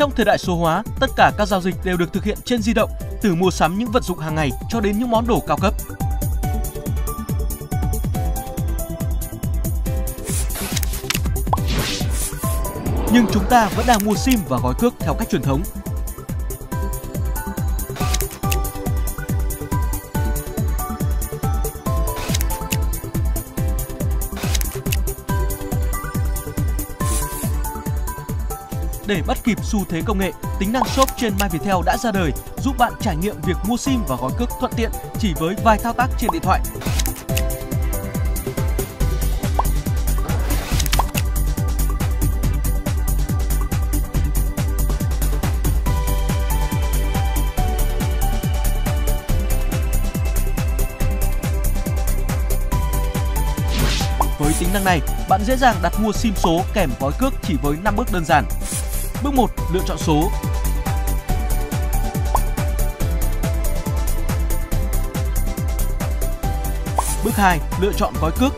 Trong thời đại số hóa, tất cả các giao dịch đều được thực hiện trên di động, từ mua sắm những vật dụng hàng ngày cho đến những món đồ cao cấp. Nhưng chúng ta vẫn đang mua sim và gói cước theo cách truyền thống. Để bắt kịp xu thế công nghệ, tính năng shop trên MyViettel đã ra đời, giúp bạn trải nghiệm việc mua sim và gói cước thuận tiện chỉ với vài thao tác trên điện thoại. Với tính năng này, bạn dễ dàng đặt mua sim số kèm gói cước chỉ với 5 bước đơn giản. Bước 1. Lựa chọn số. Bước 2. Lựa chọn gói cước.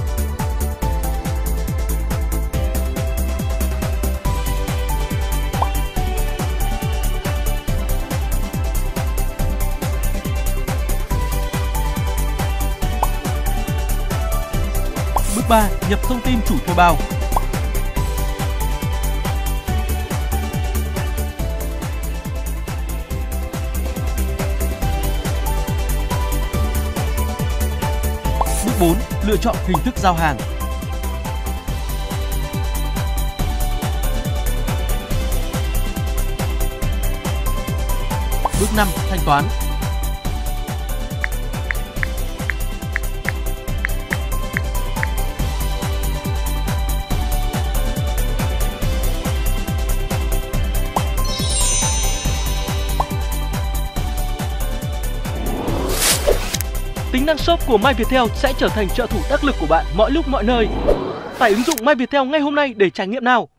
Bước 3. Nhập thông tin chủ thuê bao. Bước 4. Lựa chọn hình thức giao hàng. Bước 5. Thanh toán. Tính năng shop của MyViettel sẽ trở thành trợ thủ đắc lực của bạn mọi lúc mọi nơi. Tải ứng dụng MyViettel ngay hôm nay để trải nghiệm nào!